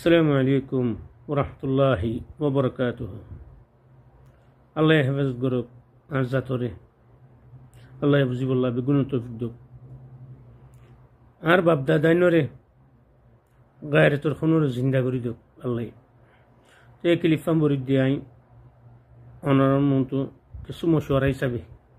আসসালামু আলাইকুম ওরহমতুল্লাহি ওবরকাতুহু। আল্লাহ হেফাজত করুক আর জাতরে আল্লাহ বুঝিবুল্লাহ বেগুন তৌফিক দুক আর বাপদা দাইনরে গায়ের তোর খনুর জিন্দা করি দুক আল্লাহ তো এই ক্লিফাম বরি দিয়াই অনরম মতো কিছু মশওয়ারা হিসাবে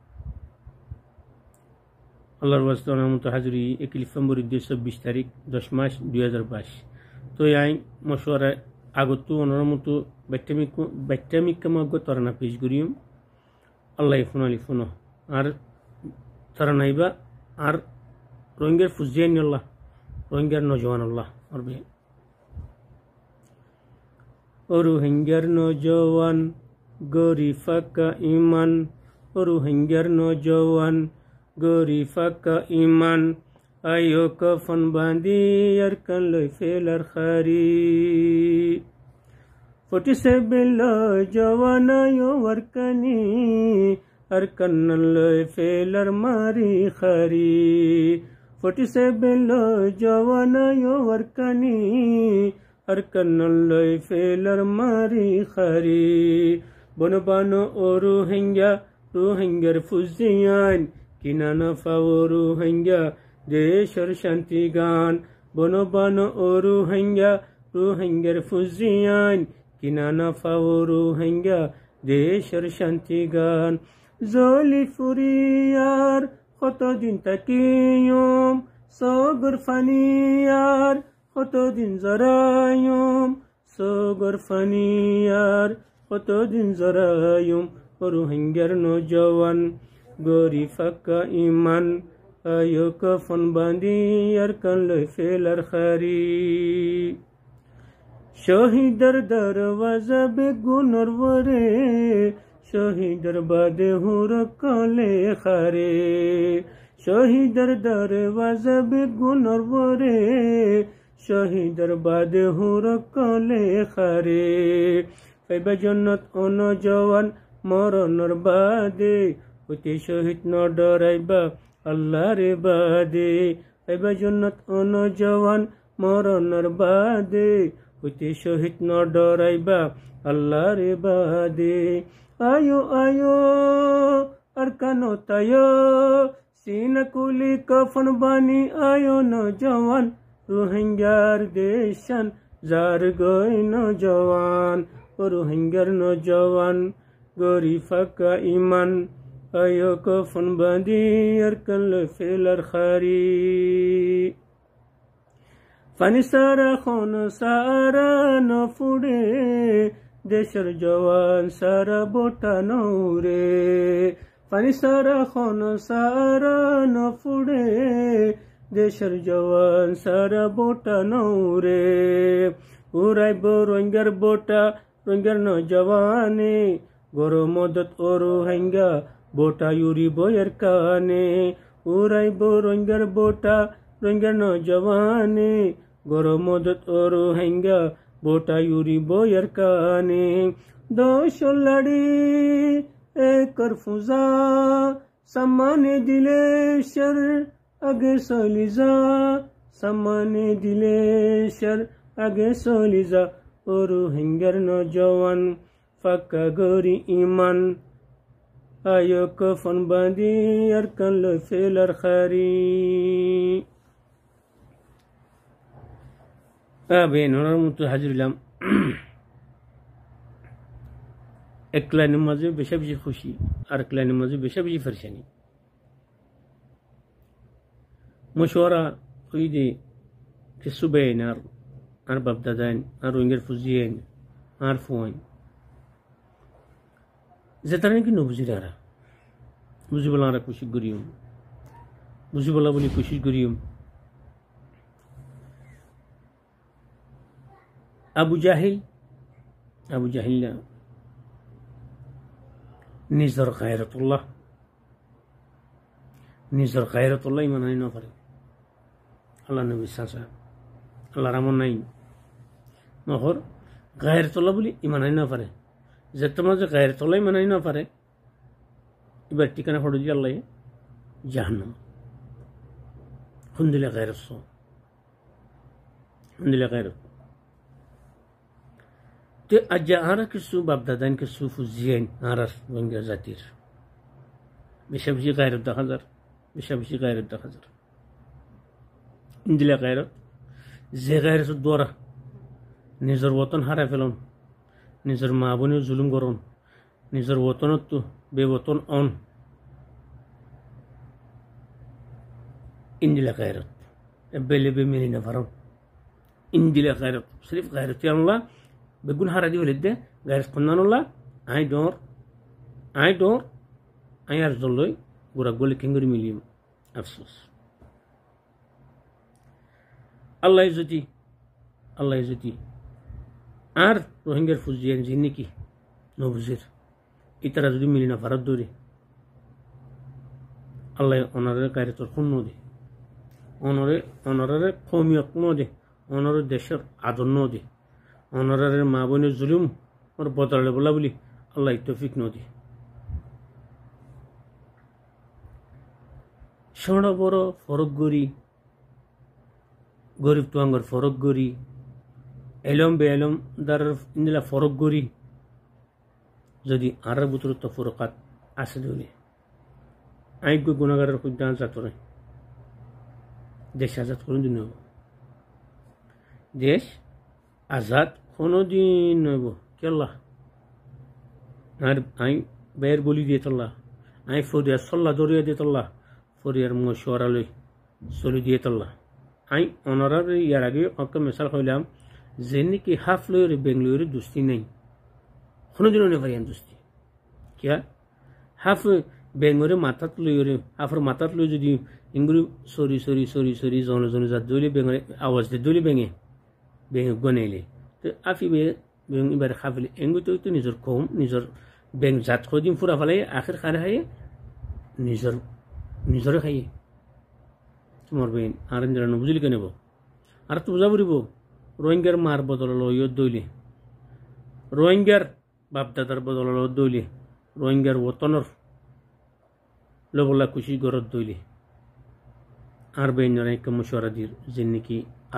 আল্লাহর ওয়াস্তে অনার মতো হাজুরি এই ক্লিফাম বরি দিয়ে 24 তারিখ 10 মাস 2022। তো এই মশওয়ারা আগত অনরম মতো ব্যাট্টামিক কামাগ্য তরানা পেশ করিম আল্লাহ ফোন আলি ফোন আর তারা নাইবা আর রোহিঙ্গার ফুজিয়ান আল্লাহ রোহিঙ্গার নজওয়ান আল্লাহ আরবে ও রোহিঙ্গার নজওয়ান গরি ফাঁকা ইমান ও রোহিঙ্গার নজওয়ান গরি ফাঁকা ইমান আয়ো কফন বাঁধি আর কান লই ফেলার খারি 47 লয় জওয়ান আয়ো ওয়ারকানি আর কান্নান লই ফেলার মারি খারি 47 লয় জওয়ান আয়ো ওয়ারকানি আর কান্নান লই ফেলার মারি খারি বনবানো ও রোহিঙ্গার ফুজিয়ান কিনানা ফাও রোহিঙ্গা দেশের শান্তি গান বনবানো ও রোহিঙ্গার ফুজিয়ান কিনানা ফাও রোহিঙ্গা দেশের শান্তি গান জলি ফুরিয়ার কতদিন তাকিয়ম সগর ফানিয়ার কতদিন জরায়ম সগর ফানিয়ার কতদিন জরায়ম ও রোহিঙ্গার নজওয়ান গরি ফাঁকা ইমান আয়ো কফন বাঁধি আর কান লই ফেলার খারি শহীদের দরওয়াজা বেগুনর বরে শহীদের বাদে হুর কলে খারে শহীদের দরওয়াজা বেগুনর বরে শহীদের বাদে হুর কলে খারে পাইবা জন্নত অনজওয়ান মরণর বাদে হইতে শহীদ ন ডরাইবা আল্লাহর বাদে পাইবা জন্নত অনজওয়ান মরণর বাদে হইতে শহীদ ন ডরাইবা আল্লাহর বাদে আয়ো আয়ো আর কানো তায়ো সিনা কুলি কফন বানি আয়ো নজওয়ান রোহিঙ্গার দেশান যার গই নজওয়ান ও রোহিঙ্গার নজওয়ান গরি ফাঁকা ইমান আয়ো কফন বাঁধি আর কান লই ফেলার খারি ফানি সারা খন সারা ন ফুড়ে দেশের জওয়ান সারা বোটা নৌরে ফানি সারা খন সারা ন ফুড়ে দেশের জওয়ান সারা বোটা নৌরে উড়াইব রোহিঙ্গার বোটা রোহিঙ্গার নজওয়ানে গরো মদত ও রোহিঙ্গা বোটা ইউরি বয়ের কানে উড়াইব রোহিঙ্গার বোটা রোহিঙ্গার নজওয়ানে গরো মদত ও রোহিঙ্গা বোটা ইউরি বয়ের কানে দোষ লড়ি একর ফুজা সম্মানে দিলে শর আগে সলিজা সম্মানে দিলে শর আগে সলিজা ও রোহিঙ্গার নজওয়ান ফাঁকা গরি ইমান আয়ো কফন বাঁধি আর কান লই ফেলার খারি বেনর মতো হাজিরলাম এক লাইনের মাঝে বেশি বেশি খুশি আর এক লাইনের মাঝে বেশি বেশি ফেরশানি মশওয়ারা হই দে কিছু বেন আর বাপদাদাইন আর রোহিঙ্গার ফুজিয়েন আর ফোন যেটা নাকি নবুঝিরা বুঝি বলা আমরা কোশিশ করিম বুঝি বলা বলি কোশিশ করিম আবু জাহিল না নিজর গায়রতুল্লাহ ইমান আনি না পারে আল্লাহ নবী সাসা আল্লাহ রামন নাই নহর গায়রতুল্লাহ বলি ইমান আনি না পারে যে তোমার যে গায়রতুল্লাহ ইমান আনি না পারে এবার ঠিকানা ফটো দিয়ে আল্লাহ জাহান্নাম খুন্দিলে গায়রত তে আজ আর কিছু বাপদাদান কিছু ফুজিয়েন আর রোহিঙ্গা জাতির বেশি বেশি গায়ের দেখা যার বেশি গায়ের দেখা যার ইন্দিলা গায়ের যে গায়ের দ্বারা নিজের বতন হারাই ফেলন নিজের মা বোনের জুলুম করন নিজের বতনত তো বেবতন অন ইন্দিলা গায়ের বেলে বে মিলি না ভারম ইন্দিলা গায়ের সিরিফ গায়ের আল্লাহ বেগুন হারা দি বলে দে গায়ের খন্দানুল্লাহ আই ডোর আই আর জল্লই গোরা গলি কেঙ্গুরি মিলিম আফসোস আল্লাহ যদি আর রোহিঙ্গার ফুজিয়ান যিনি কি নবুজির ইতারা যদি মিলি না ভারত দৌড়ে আল্লাহ অনারের গায়ে তোর খুন দে অনারের কৌমিয়ত দে অনারের দেশের আদর দে অনারের মা বোনের জুলুম ওর বদলে বলা বলি আল্লাহ তৌফিক দে ছোট বড় ফরক গড়ি গরিব তুয়াঙ্গর ফরক গড়ি এলম বে এলম দার ইন্দিলা ফরক গড়ি যদি আর বুতর তো ফরকাত আছে ধরে আইগ গুণাগারের খুঁজতে যাতরে দেশ আজাদ করুন দিন হব দেশ আজাদ কোনোদিন নইব কেল্লা আর আই বের গলি দিয়ে তল্লা আই ফরিয়ার সল্লা দরিয়া দিয়ে তল্লা ফরিয়ার মশওয়ারালই চলি দিয়ে তল্লা আই অনারার ইয়ার আগে অক্কা মেশাল হইলাম যে নাকি হাফ লইরে বেঙ্গলোরে দুস্তি নেই কোনোদিনও নেই পারিয়ান দুস্তি কিয়া হাফ বেঙ্গরে মাথাত লইরে হাফর মাথাত লই যদি ইংগুরি সরি জনে যা দইলে বেঙ্গরে আওয়াজ দিয়ে দইলে বেঙে গনাইলে তো আফি বেং এবার খাফিলে এঙ্গু তো নিজের কম নিজের বেং জাত খদিম ফুরা ফেলাই আখের খারে খাইয়ে নিজরে খাইয়ে তোমার বেন আর বুঝলি কে নেব আর তো বুঝা পড়িব রোহিঙ্গার মার বদল ইয়ত দইলে রোহিঙ্গার বাপদাদার বদল দইলে রোহিঙ্গার ওতনের লবলা খুশি গরত দইলে আর বেঞ্জরা একটা মশওয়ারা দির যে নাকি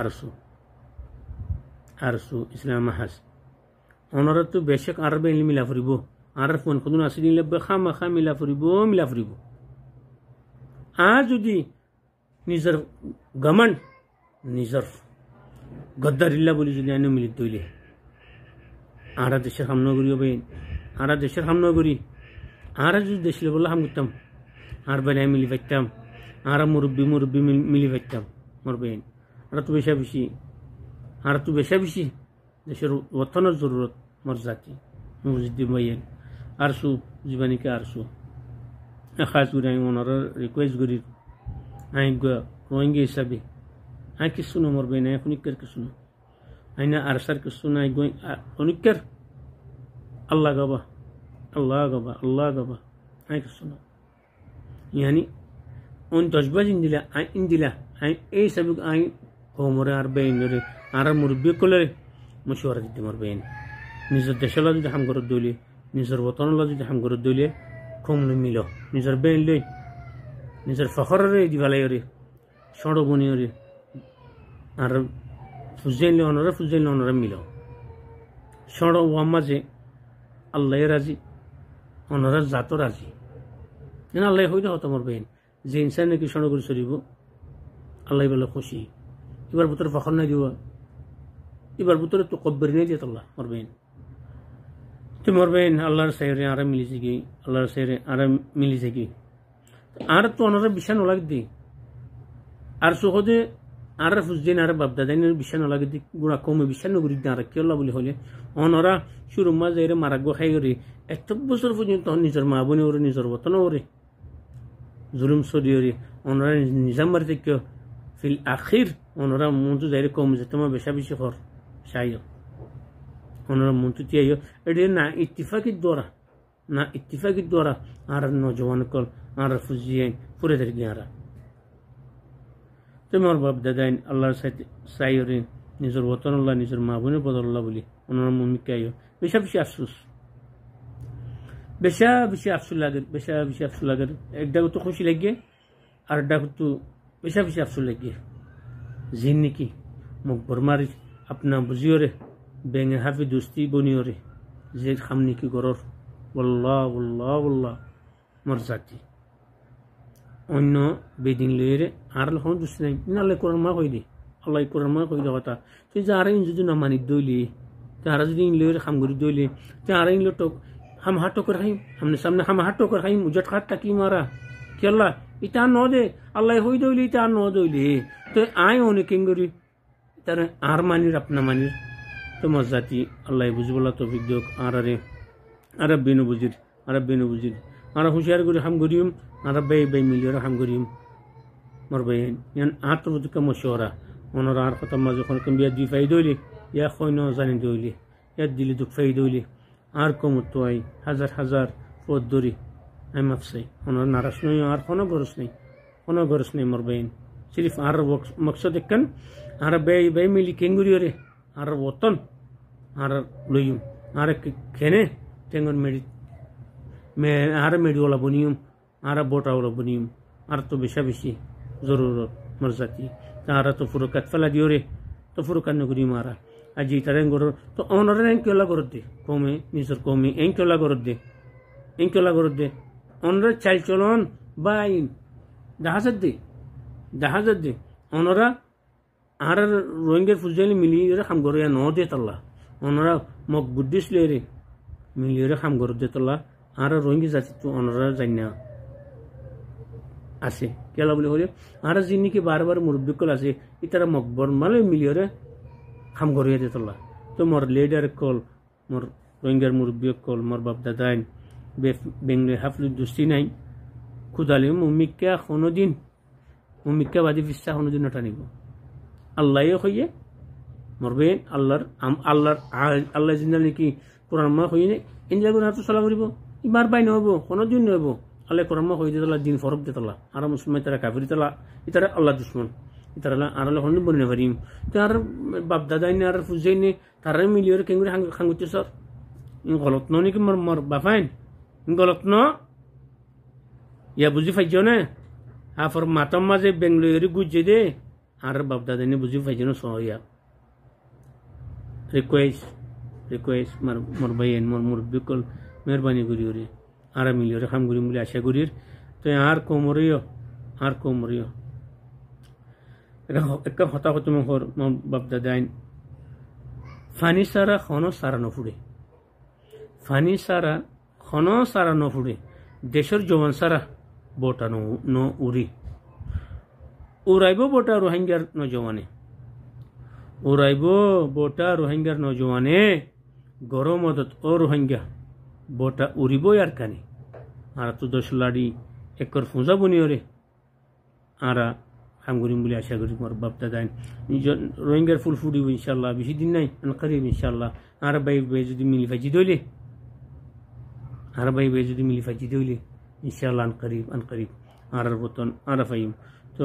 আরসু ইসলাম মাহাজ ওনারা তো বেশক আর বেইন মিলা ফুরিব আর ফোন খুদুন আসি দিলে খামা মিলা ফুরিব আর যদি নিজের গমন নিজের গদ্দারিল্লা বলি যদি আইন মিলিত দইলে আরা দেশের হামনা করিও বেইন আরা দেশের হামনা করি আরা যদি দেশলে বললে হাম করতাম আর বেলায় মিলি পাইতাম আর মুরব্বী মিলি পাইতাম মোর বেইন আর তো বেশা বেশি দেশের ওতনের জরুরত মোর জাতি মুজিদ্দিন ভাইয়ের আরসু জীবানীকে আরসু খাস করে আমি ওনার রিকোয়েস্ট করি আই রোহিঙ্গা হিসাবে আই কিছু না মোর বেইন আই অনিকের কিছু না আই না আরসার কিছু না আই অনিকের আল্লাহ গাবা আই কিছু না ইয়ানি on dojbaj indila ay এই sabuk ay homore আর বেইনরে আর মুরব্বি কোলে মশওয়ারা দিতে মোর বেইন নিজের দেশের যদি হাম করে দইলে নিজের ওতনের যদি হাম করে দইলে কম মিল নিজের বেইন লই নিজের ফখরে দিবালাইরে সড়বনিরে আর ফুজাইলে অনরে মিল সড় ওয়ামাজে আল্লাহ রাজি অনরে জাত রাজি আল্লাহ হইলে হতো মোর বেইন যে ইনসান নাকি সড় করে চলিব আল্লাহ বলে খুশি এবার ভিতরে ফখর নাই দিব এবার ভিতরে তো কব্বরি নাই দিয়ে আল্লাহ মরবেন তো মরবেন আল্লাহর সাইরে আর মিলিছে কি আল্লাহর সাইরে আর মিলিছে কি আর তো অনারা বিশান লাগ দি আর সহজে আর ফুজদিন আর বাপদাদাইনের বিশান লাগ দি গুড়া কমে বিশান গুড়ি দি আর কি আল্লাহ বলে হলে অনরা সুরমা যাইরে মারাগ্য খাই করে এত বছর পর্যন্ত নিজের মা বোনে ওরে নিজের বতন ওরে জুলুম সরিয়ে ওনারা নিজাম মারি থেকে ফিল আখির ওনারা মন্ত্র যাই কম যে তোমার বেশা বেশি কর চাই ওনারা মন্ত্র চাইও এটা না ইত্তিফাকির দ্বারা আর নজওয়ান কল আর ফুজিয়ে পুরে ধরে গিয়ারা তোমার বাপ দাদাইন আল্লাহর সাথে চাইরে নিজের ওতন আল্লাহ নিজের মা বোনের বদল্লাহ বলি ওনারা মমিকে আইও বেশা বেশি আফসোস বেশি আফসোস লাগে এক ডাক তো খুশি লাগে আর ডাক তো বেশি আফসোস লাগে জিন নাকি মুখ বরমারি আপনা বুঝিওরে বেঙে হাফি দুস্তি বনিয়রে যে খামনি কি গরর বল্লাহ বল্লাহ বল্লাহ মর জাতি অন্য বেদিন লইরে আর লখন দুস্তি নাই নালে কোরআন মা কই দি আল্লাহ কোরআন মা কই কথা তুই যারা যদি না মানি দইলি তারা যদি ইন লইরে খামগুড়ি দইলি তারা ইন লোটক हम हाथों कर खाई हमने सामने हम हाथों कर खाई मुझे खात तकी मारा कि अल्लाह इता नो दे अल्लाह होई दोली इता नो दोली तो आए होने किंगरी तर आर मानी अपना मानी तो मजाती अल्लाह बुझबला तो विद्योग आरे अरब बिनु बुजिर आरा होशियार गुरी हम गुरियम अरब बे मिलियर हम गुरियम मर बयन यान आत बुद का मशवरा ओनर आर खतम मज खन कम बिया दी फायदोली या खोनो जाने दोली या दिली दुख फायदोली আর কমতোয়াই হাজার হাজার পথ ধরি আমি মাফসাই ওনার নারাজ নই আর কোনো গরজ নেই মোর বেইন সিরিফ আর মকসদ একখান আর বে মিলি কেঙ্গুরিয়রে আর ওতন আর লইম আর খেনে টেঙ্গন আর মেডিওয়ালা বনিয়ম আর বোটাওয়ালা বনিয়ম আর তো বেশি জরুরত মোর জাতি তারা তো ফুরকাত ফেলা দিওরে তো ফুরকাত নগরী মারা আজি তারেন গরর তো অনরের এঙ্কলা গরর দে কমে নিজের কমে এঙ্কলা গরর দে অনরের চাল চলন বাইন জাহাজত দে অনরা আর রোহিঙ্গার ফুজাইলে মিলিয়ে খাম গরিয়া ন দে তাল্লা অনরা মক বুদ্ধিস্ট লেরে মিলিয়ে খাম গর দে তাল্লা আর রোহিঙ্গা জাতি তো অনরা জানা আছে কেলা বলে হলে আর যিনি বারবার মুরব্বিকল আছে ইতারা মকবর মালে মিলিয়ে খাম গরিয়া দে তাল্লা তো মোর লিডার কল মোর রোহিঙ্গার মুরব্বী কল মোর বাপ দাদাইন বেঙ্গলে হাফলু দুস্তি নাই খুদালে মুমিকা বাদী ফিসা কোনোদিন টানিব আল্লাহ হইয়ে মরবে আল্লাহ জিন্দা নাকি কোরআন মা হইয়ে নে এনজাগুন হাত চলা করিব ইমার বাই নহব কোনোদিন নহব আল্লাহ কোরআন মা হইয়ে দিতলা দিন ফরক দিতলা আর মুসলমান তারা কাফির তলা ইতারা আল্লাহ দুশ্মন ইতারা আর আল্লাহ কোনোদিন বনে পারিম তার বাপ দাদাইনে আর ফুজাইনে তারা মিলিয়ে কেঙ্গুরি খাঙ্গুতে সর গলত ন নাকি মর বাফাইন গলত ন ইয়া বুঝি ফাইজ না আফর মাতাম মাঝে বেঙ্গলোরি গুজে দে আর বাপ দাদাইনে বুঝি ফাইজ না সহিয়া রিকোয়েস্ট মোর ভাইয়েন মোর মুরব্বী কল মেহরবানি করিওরে আর মিলিয়ে খাম করিম বলে আশা করির তো আর কমরিও একটা হতা হতো মোর বাপ দাদাইন ফানি সারা খনো সারা নফুড়ে দেশের জওয়ান সারা বোটা ন উড়ি উড়াইব বোটা রোহিঙ্গার নজওয়ানে গরমদত ও রোহিঙ্গা বোটা উড়িব আর কানি আর তো দশ লাড়ি একর ফুঁজা বনিওরে আরা খাম করিম বলে আশা করি মোর বাপ দাদাইন রোহিঙ্গার ফুল ফুটিব ইনশাল্লাহ বেশি দিন নাই করিব ইনশাল্লাহ আর বাই যদি মিলি ফাইজি দইলে ইনশাল্লাহ আনকরিব আর বতন আর ফাইম তো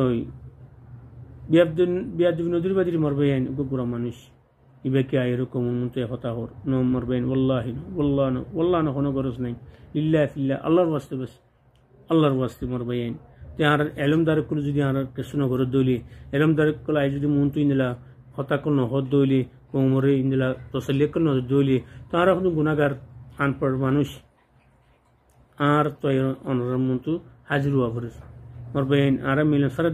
বিয়াদ নদীর বাদির মরবে গুড়া মানুষ ইবাকে এরকম মতো হতা হর ন মরবেন ওল্লাহ না কোনো গরজ নাই লিল্লাহ ফিল্লাহ আল্লাহর ওয়াস্তে মরবেন তে আর এলমদার কল যদি আর কৃষ্ণ ঘর দইলে এলমদার কল আই যদি মন তুই নিলা হতা কল নহদ দইলে কোমরে ইন্দিলা তসল্লি কল নজর দইলে তো আর এখন গুণাগার আনপড় মানুষ আর তো অনর মন্তু হাজির হওয়া করে মরবেন আর মিলন সারা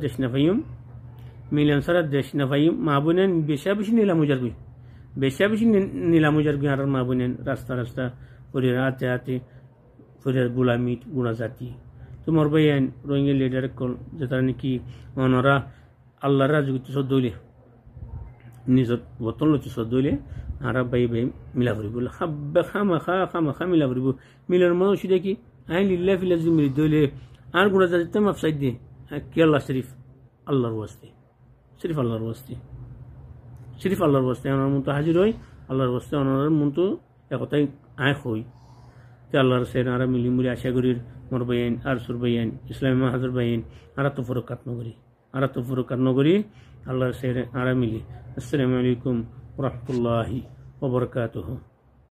দেশ না ফাইম মা বোনেন বেশি নিলামুজার আর মা বোনেন রাস্তা করে হাতে করে গুলামিট গুণা জাতি তো মরবেন রোহিঙ্গা লিডার কল যেটা নাকি অনরা আল্লাহর রাজগুতি সদইলে নিজত বতন লতি সদইলে আর বাই মিলা করিব খামা মিলা করিব মিলন মানে ওষুধে কি আইন লিল্লাহ ফিল্লাহ যদি মিলি দইলে আর গুণা জাতিতে মাফসাইড দিয়ে কি আল্লাহ শরীফ আল্লাহর ওয়াস্তে আমার মন তো হাজির হই আল্লাহর ওয়াস্তে ওনার মন তো একতাই আয় হই তে আল্লাহর সেন আর মিলি মুলি আশা করির মোর বাইন আর সুর বাইন ইসলামী মাহাজুর বাইন আর তো ফুরকাত নগরী আল্লাহর সেন আর মিলি আসসালামু আলাইকুম ওয়া রাহমাতুল্লাহি ওয়া বারাকাতুহু।